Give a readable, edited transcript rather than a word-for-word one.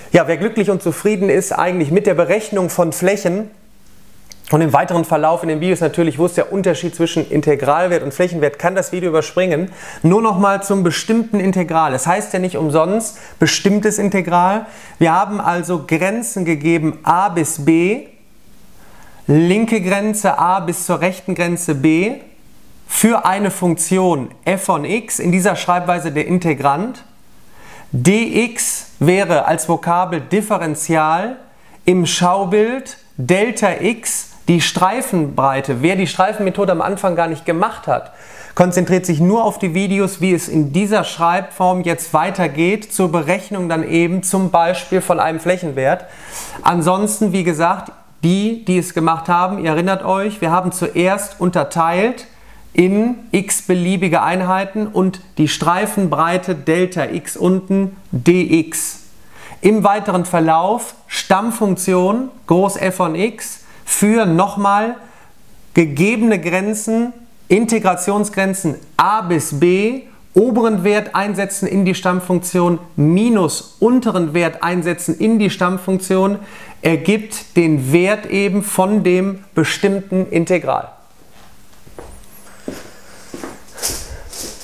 Ja, wer glücklich und zufrieden ist eigentlich mit der Berechnung von Flächen und im weiteren Verlauf in den Videos natürlich, wo ist der Unterschied zwischen Integralwert und Flächenwert, kann das Video überspringen. Nur nochmal zum bestimmten Integral. Das heißt ja nicht umsonst bestimmtes Integral. Wir haben also Grenzen gegeben a bis b, linke Grenze a bis zur rechten Grenze b für eine Funktion f von x, in dieser Schreibweise der Integrand. dx wäre als Vokabel Differential, im Schaubild Delta x die Streifenbreite. Wer die Streifenmethode am Anfang gar nicht gemacht hat, konzentriert sich nur auf die Videos, wie es in dieser Schreibform jetzt weitergeht, zur Berechnung dann eben zum Beispiel von einem Flächenwert. Ansonsten, wie gesagt, die es gemacht haben, ihr erinnert euch, wir haben zuerst unterteilt in x beliebige Einheiten und die Streifenbreite Delta x unten dx. Im weiteren Verlauf Stammfunktion groß f von x für nochmal gegebene Grenzen, Integrationsgrenzen a bis b, oberen Wert einsetzen in die Stammfunktion minus unteren Wert einsetzen in die Stammfunktion, ergibt den Wert eben von dem bestimmten Integral.